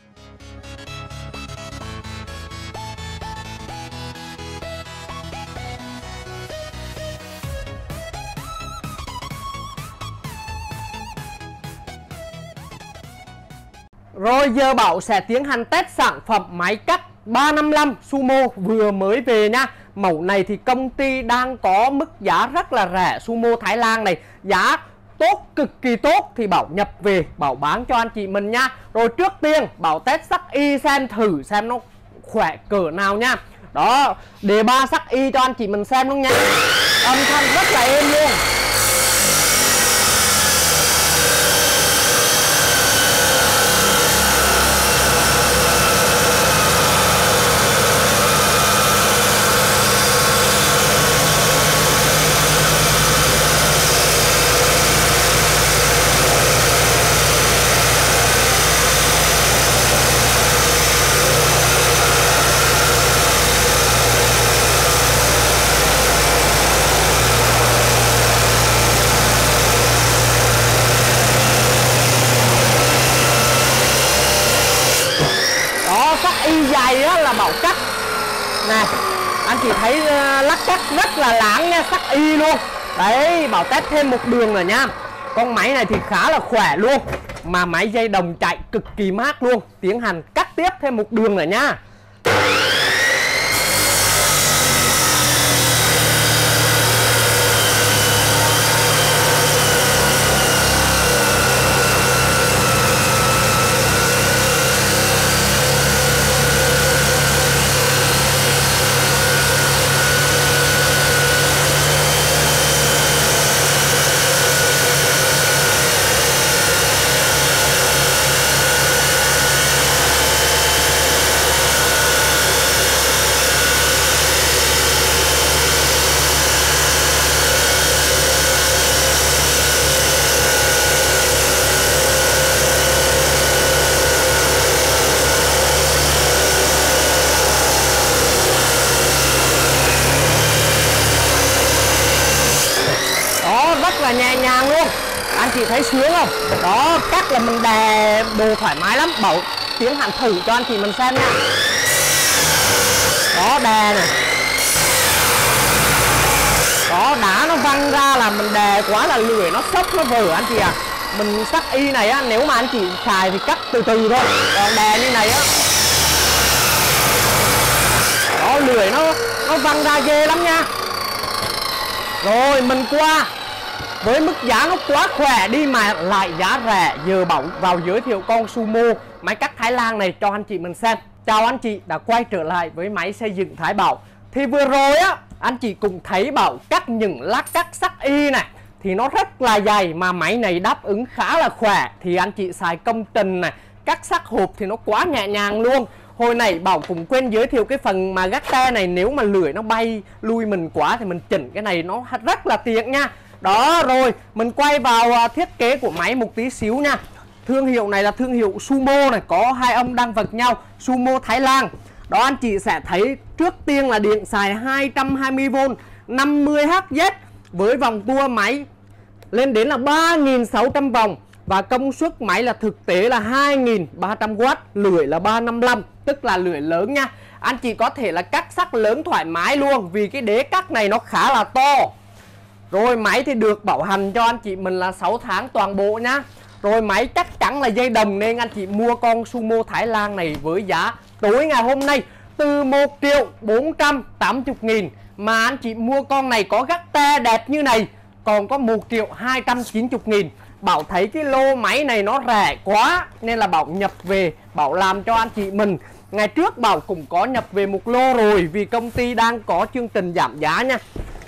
Rồi giờ Bảo sẽ tiến hành test sản phẩm máy cắt 355 Sumo vừa mới về nha. Mẫu này thì công ty đang có mức giá rất là rẻ. Sumo Thái Lan này giá tốt, cực kỳ tốt, thì Bảo nhập về Bảo bán cho anh chị mình nha. Rồi trước tiên Bảo test sắc y xem thử xem nó khỏe cỡ nào nha. Đó, đề ba sắc y cho anh chị mình xem luôn nha. Âm thanh rất là êm luôn. Y dài đó là Bảo cắt nè, anh chị thấy lắc cắt rất là lãng nha, sắc y luôn. Đấy, Bảo test thêm một đường rồi nha. Con máy này thì khá là khỏe luôn, mà máy dây đồng chạy cực kỳ mát luôn. Tiến hành cắt tiếp thêm một đường rồi nha. Là nhẹ nhàng luôn, anh chị thấy sướng không? Đó, cắt là mình đè đồ thoải mái lắm. Bảo tiến hành thử cho anh chị mình xem nha. Đó, đè này. Đó, đá nó văng ra là mình đè quá là lười nó sốc nó vờ anh chị à. Mình sắc y này á, nếu mà anh chị xài thì cắt từ từ thôi, còn đè như này á, đó, lười nó văng ra ghê lắm nha. Rồi mình qua với mức giá nó quá khỏe đi mà lại giá rẻ, giờ Bảo vào giới thiệu con Sumo máy cắt Thái Lan này cho anh chị mình xem. Chào anh chị đã quay trở lại với máy xây dựng Thái Bảo. Thì vừa rồi á, anh chị cũng thấy Bảo cắt những lát cắt sắc y này thì nó rất là dày, mà máy này đáp ứng khá là khỏe. Thì anh chị xài công trình này, cắt sắc hộp thì nó quá nhẹ nhàng luôn. Hồi nãy Bảo cũng quên giới thiệu cái phần mà gác te này, nếu mà lưỡi nó bay lui mình quá thì mình chỉnh cái này nó rất là tiện nha. Đó, rồi mình quay vào thiết kế của máy một tí xíu nha. Thương hiệu này là thương hiệu Sumo này, có hai âm đang vật nhau, Sumo Thái Lan. Đó, anh chị sẽ thấy trước tiên là điện xài 220V 50Hz với vòng tua máy lên đến là 3.600 vòng. Và công suất máy là thực tế là 2.300W, lưỡi là 355, tức là lưỡi lớn nha. Anh chị có thể là cắt sắc lớn thoải mái luôn, vì cái đế cắt này nó khá là to. Rồi máy thì được bảo hành cho anh chị mình là 6 tháng toàn bộ nhá. Rồi máy chắc chắn là dây đồng, nên anh chị mua con Sumo Thái Lan này với giá tối ngày hôm nay từ 1.480.000. Mà anh chị mua con này có gác te đẹp như này còn có 1.290.000. Bảo thấy cái lô máy này nó rẻ quá nên là Bảo nhập về Bảo làm cho anh chị mình. Ngày trước Bảo cũng có nhập về một lô rồi, vì công ty đang có chương trình giảm giá nha.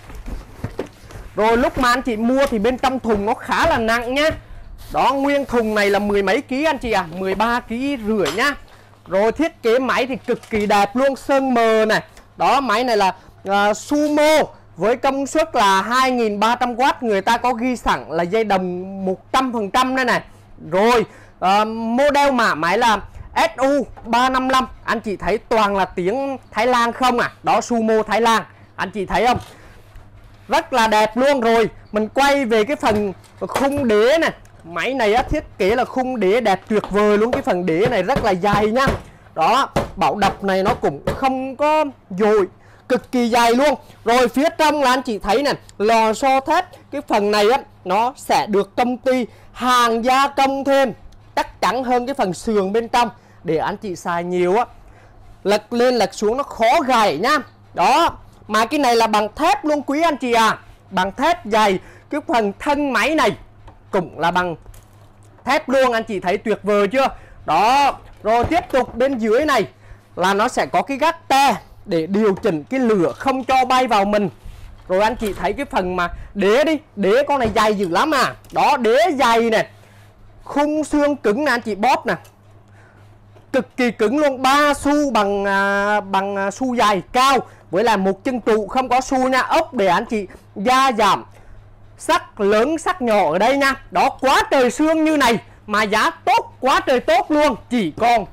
Rồi lúc mà anh chị mua thì bên trong thùng nó khá là nặng nhá. Đó, nguyên thùng này là 10 mấy ký anh chị à, 13,5 kg nhá. Rồi thiết kế máy thì cực kỳ đẹp luôn, sơn mờ này. Đó, máy này là Sumo với công suất là 2.300W, người ta có ghi sẵn là dây đồng 100% đây này. Rồi model mã máy là SU355. Anh chị thấy toàn là tiếng Thái Lan không à. Đó, Sumo Thái Lan, anh chị thấy không? Rất là đẹp luôn. Rồi mình quay về cái phần khung đế này. Máy này á, thiết kế là khung đế đẹp tuyệt vời luôn. Cái phần đế này rất là dày nha. Đó, bảo đập này nó cũng không có dồi, cực kỳ dày luôn. Rồi phía trong là anh chị thấy nè, lò xo thép. Cái phần này á, nó sẽ được công ty hàng gia công thêm, chắc chắn hơn cái phần sườn bên trong. Để anh chị xài nhiều á, lật lên lật xuống nó khó gãy nha. Đó, mà cái này là bằng thép luôn quý anh chị à, bằng thép dày. Cái phần thân máy này cũng là bằng thép luôn, anh chị thấy tuyệt vời chưa? Đó, rồi tiếp tục bên dưới này là nó sẽ có cái gác te để điều chỉnh cái lửa không cho bay vào mình. Rồi anh chị thấy cái phần mà đế đi, đế con này dày dữ lắm à. Đó, đế dày này, khung xương cứng nè anh chị, bóp nè, cực kỳ cứng luôn. 3 xu bằng xu dày cao, với là một chân trụ không có xu nha. Ốc để anh chị gia giảm sắc lớn sắc nhỏ ở đây nha. Đó, quá trời xương như này mà giá tốt, quá trời tốt luôn, chỉ còn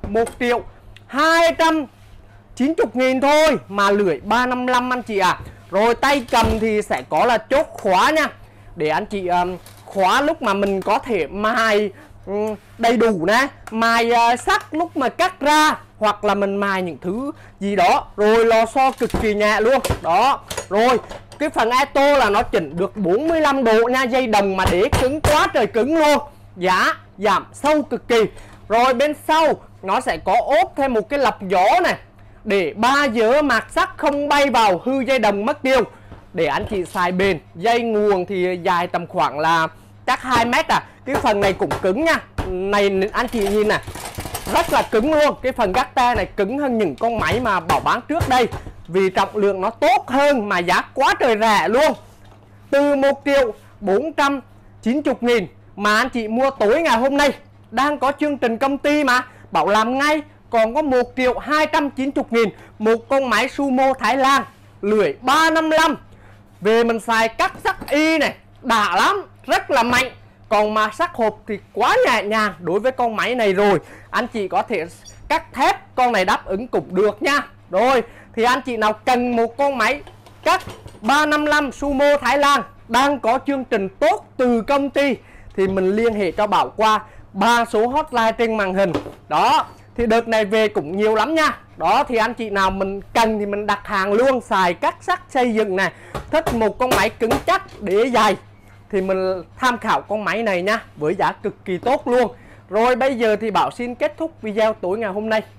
1.290.000 thôi mà lưỡi 355 anh chị à. Rồi tay cầm thì sẽ có là chốt khóa nha, để anh chị khóa lúc mà mình có thể mài đầy đủ nè, mài sắt lúc mà cắt ra, hoặc là mình mài những thứ gì đó. Rồi lò xo cực kỳ nhẹ luôn. Đó, rồi cái phần eto là nó chỉnh được 45 độ nha. Dây đồng mà đế cứng, quá trời cứng luôn, giá giảm sâu cực kỳ. Rồi bên sau nó sẽ có ốp thêm một cái lọc gió này, để 3 dớ mạc sắt không bay vào hư dây đồng mất tiêu, để anh chị xài bền. Dây nguồn thì dài tầm khoảng là chắc 2 mét à. Cái phần này cũng cứng nha. Này anh chị nhìn nè, rất là cứng luôn. Cái phần gác te này cứng hơn những con máy mà Bảo bán trước đây, vì trọng lượng nó tốt hơn mà giá quá trời rẻ luôn. Từ 1.490.000 mà anh chị mua tối ngày hôm nay, đang có chương trình công ty mà Bảo làm ngay, còn có 1.290.000 một con máy Sumo Thái Lan, lưỡi 355. Về mình xài cắt sắt y này, đã lắm, rất là mạnh. Còn mà sắt hộp thì quá nhẹ nhàng đối với con máy này rồi. Anh chị có thể cắt thép, con này đáp ứng cũng được nha. Rồi, thì anh chị nào cần một con máy cắt 355 Sumo Thái Lan đang có chương trình tốt từ công ty, thì mình liên hệ cho Bảo qua 3 số hotline trên màn hình. Đó, thì đợt này về cũng nhiều lắm nha. Đó, thì anh chị nào mình cần thì mình đặt hàng luôn. Xài cắt sắt xây dựng này, thích một con máy cứng chắc để dày thì mình tham khảo con máy này nha, với giá cực kỳ tốt luôn. Rồi bây giờ thì Bảo xin kết thúc video tối ngày hôm nay.